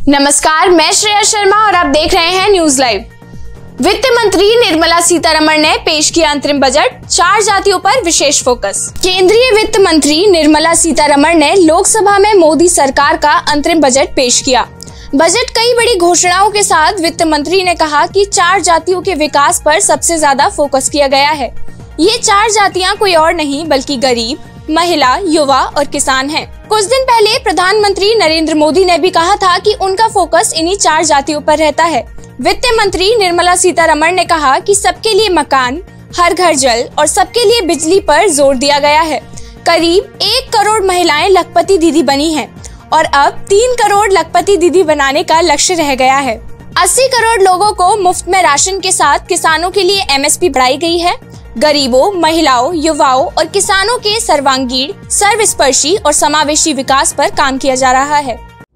नमस्कार, मैं श्रेया शर्मा और आप देख रहे हैं न्यूज लाइव। वित्त मंत्री निर्मला सीतारमण ने पेश किया अंतरिम बजट, 4 जातियों पर विशेष फोकस। केंद्रीय वित्त मंत्री निर्मला सीतारमण ने लोकसभा में मोदी सरकार का अंतरिम बजट पेश किया। बजट कई बड़ी घोषणाओं के साथ वित्त मंत्री ने कहा कि 4 जातियों के विकास पर सबसे ज्यादा फोकस किया गया है। ये 4 जातियां कोई और नहीं बल्कि गरीब, महिला, युवा और किसान हैं। कुछ दिन पहले प्रधानमंत्री नरेंद्र मोदी ने भी कहा था कि उनका फोकस इन्हीं 4 जातियों पर रहता है। वित्त मंत्री निर्मला सीतारमण ने कहा कि सबके लिए मकान, हर घर जल और सबके लिए बिजली पर जोर दिया गया है। करीब 1 करोड़ महिलाएं लखपति दीदी बनी हैं और अब 3 करोड़ लखपति दीदी बनाने का लक्ष्य रह गया है। 80 करोड़ लोगों को मुफ्त में राशन के साथ किसानों के लिए MSP बढ़ाई गई है। गरीबों, महिलाओं, युवाओं और किसानों के सर्वांगीण, सर्वस्पर्शी और समावेशी विकास पर काम किया जा रहा है।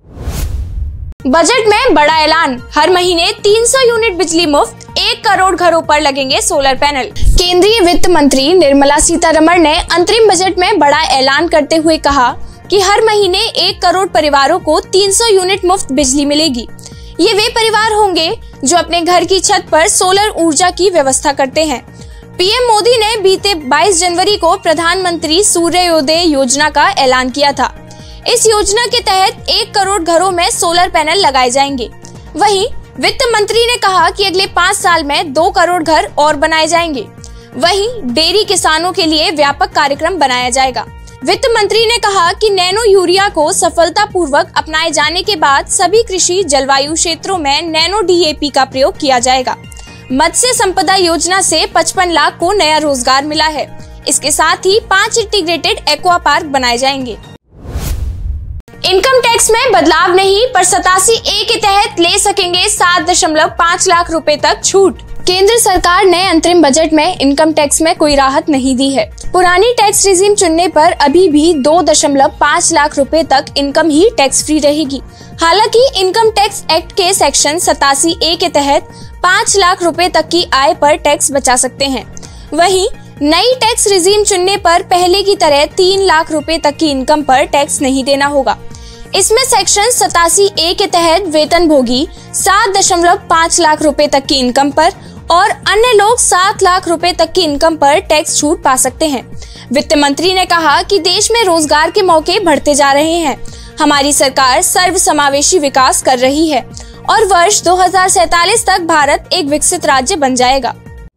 बजट में बड़ा ऐलान, हर महीने 300 यूनिट बिजली मुफ्त, 1 करोड़ घरों पर लगेंगे सोलर पैनल। केंद्रीय वित्त मंत्री निर्मला सीतारमण ने अंतरिम बजट में बड़ा ऐलान करते हुए कहा कि हर महीने 1 करोड़ परिवारों को 300 यूनिट मुफ्त बिजली मिलेगी। ये वे परिवार होंगे जो अपने घर की छत पर सोलर ऊर्जा की व्यवस्था करते हैं। पीएम मोदी ने बीते 22 जनवरी को प्रधानमंत्री सूर्योदय योजना का ऐलान किया था। इस योजना के तहत 1 करोड़ घरों में सोलर पैनल लगाए जाएंगे। वहीं वित्त मंत्री ने कहा कि अगले 5 साल में 2 करोड़ घर और बनाए जाएंगे। वहीं डेयरी किसानों के लिए व्यापक कार्यक्रम बनाया जाएगा। वित्त मंत्री ने कहा कि नैनो यूरिया को सफलतापूर्वक अपनाए जाने के बाद सभी कृषि जलवायु क्षेत्रों में नैनो DAP का प्रयोग किया जाएगा। मत्स्य संपदा योजना से 55 लाख को नया रोजगार मिला है। इसके साथ ही 5 इंटीग्रेटेड एक्वा पार्क बनाए जाएंगे। इनकम टैक्स में बदलाव नहीं, पर 87A के तहत ले सकेंगे 7.5 लाख रुपए तक छूट। केंद्र सरकार ने अंतरिम बजट में इनकम टैक्स में कोई राहत नहीं दी है। पुरानी टैक्स रिजीम चुनने पर अभी भी 2.5 लाख रुपए तक इनकम ही टैक्स फ्री रहेगी। हालांकि इनकम टैक्स एक्ट के सेक्शन 87A के तहत 5 लाख रुपए तक की आय पर टैक्स बचा सकते हैं। वहीं नई टैक्स रिजीम चुनने पर पहले की तरह 3 लाख रुपए तक की इनकम पर टैक्स नहीं देना होगा। इसमें सेक्शन 87A के तहत वेतनभोगी 7.5 लाख रुपए तक की इनकम पर और अन्य लोग 7 लाख रुपए तक की इनकम पर टैक्स छूट पा सकते हैं। वित्त मंत्री ने कहा कि देश में रोजगार के मौके बढ़ते जा रहे हैं। हमारी सरकार सर्वसमावेशी विकास कर रही है और वर्ष 2047 तक भारत एक विकसित राज्य बन जाएगा।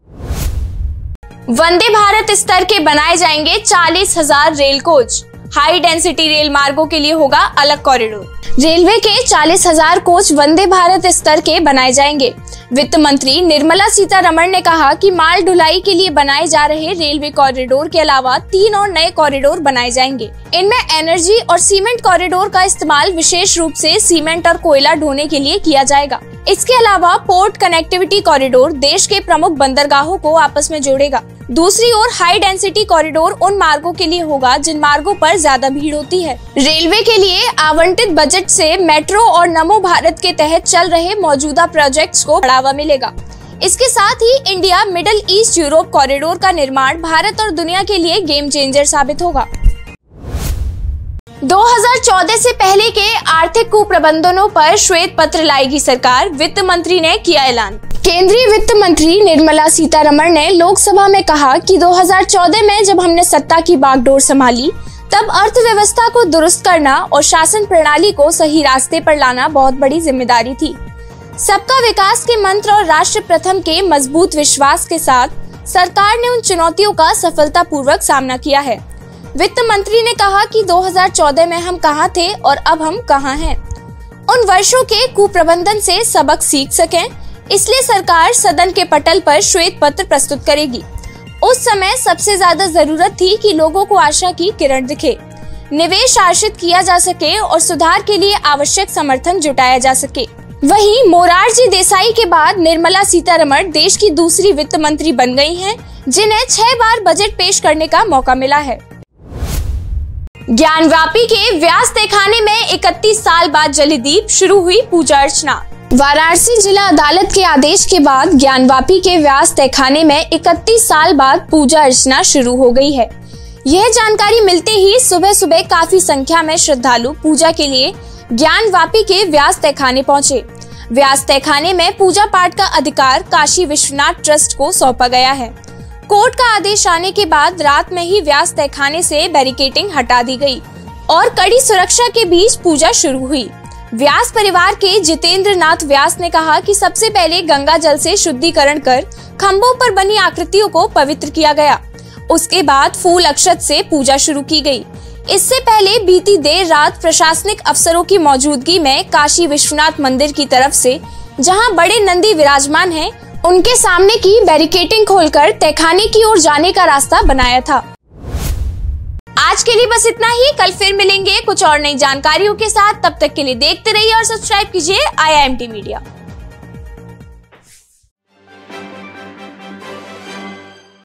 वंदे भारत स्तर के बनाए जाएंगे 40,000 rail coach. High density rail मार्गों के लिए होगा अलग कॉरिडोर। रेलवे के 40,000 कोच वंदे भारत स्तर के बनाए जाएंगे। वित्त मंत्री निर्मला सीतारमण ने कहा कि माल ढुलाई के लिए बनाए जा रहे रेलवे कॉरिडोर के अलावा 3 और नए कॉरिडोर बनाए जाएंगे। इनमें एनर्जी और सीमेंट कॉरिडोर का इस्तेमाल विशेष रूप से सीमेंट और कोयला ढोने के लिए किया जाएगा। इसके अलावा पोर्ट कनेक्टिविटी कॉरिडोर देश के प्रमुख बंदरगाहों को आपस में जोड़ेगा। दूसरी ओर हाई डेंसिटी कॉरिडोर उन मार्गों के लिए होगा जिन मार्गों पर ज्यादा भीड़ होती है। रेलवे के लिए आवंटित बजट से मेट्रो और नमो भारत के तहत चल रहे मौजूदा प्रोजेक्ट्स को बढ़ावा मिलेगा। इसके साथ ही India Middle East Europe corridor का निर्माण भारत और दुनिया के लिए गेम चेंजर साबित होगा। 2014 से पहले के आर्थिक कुप्रबंधनों पर श्वेत पत्र लाएगी सरकार, वित्त मंत्री ने किया ऐलान। केंद्रीय वित्त मंत्री निर्मला सीतारमण ने लोकसभा में कहा कि 2014 में जब हमने सत्ता की बागडोर संभाली तब अर्थव्यवस्था को दुरुस्त करना और शासन प्रणाली को सही रास्ते पर लाना बहुत बड़ी जिम्मेदारी थी। सबका विकास के मंत्र और राष्ट्र प्रथम के मजबूत विश्वास के साथ सरकार ने उन चुनौतियों का सफलतापूर्वक सामना किया है। वित्त मंत्री ने कहा कि 2014 में हम कहां थे और अब हम कहां हैं। उन वर्षों के कुप्रबंधन से सबक सीख सकें, इसलिए सरकार सदन के पटल पर श्वेत पत्र प्रस्तुत करेगी। उस समय सबसे ज्यादा जरूरत थी कि लोगों को आशा की किरण दिखे, निवेश आकर्षित किया जा सके और सुधार के लिए आवश्यक समर्थन जुटाया जा सके। वहीं मोरारजी देसाई के बाद निर्मला सीतारमण देश की दूसरी वित्त मंत्री बन गई हैं, जिन्हें 6 बार बजट पेश करने का मौका मिला है। ज्ञानवापी के व्यास तहखाने में 31 साल बाद जली दीप, शुरू हुई पूजा अर्चना। वाराणसी जिला अदालत के आदेश के बाद ज्ञानवापी के व्यास तहखाने में 31 साल बाद पूजा अर्चना शुरू हो गई है। यह जानकारी मिलते ही सुबह सुबह काफी संख्या में श्रद्धालु पूजा के लिए ज्ञानवापी के व्यास तहखाने पहुंचे। व्यास तहखाने में पूजा पाठ का अधिकार काशी विश्वनाथ ट्रस्ट को सौंपा गया है। कोर्ट का आदेश आने के बाद रात में ही व्यास तहखाने से बैरिकेडिंग हटा दी गई और कड़ी सुरक्षा के बीच पूजा शुरू हुई। व्यास परिवार के जितेंद्र नाथ व्यास ने कहा कि सबसे पहले गंगा जल से शुद्धिकरण कर खंभों पर बनी आकृतियों को पवित्र किया गया। उसके बाद फूल अक्षत से पूजा शुरू की गई। इससे पहले बीती देर रात प्रशासनिक अफसरों की मौजूदगी में काशी विश्वनाथ मंदिर की तरफ से जहां बड़े नंदी विराजमान हैं, उनके सामने की बैरिकेडिंग खोलकर तहखाने की ओर जाने का रास्ता बनाया था। आज के लिए बस इतना ही। कल फिर मिलेंगे कुछ और नई जानकारियों के साथ। तब तक के लिए देखते रहिए और सब्सक्राइब कीजिए IIMT मीडिया।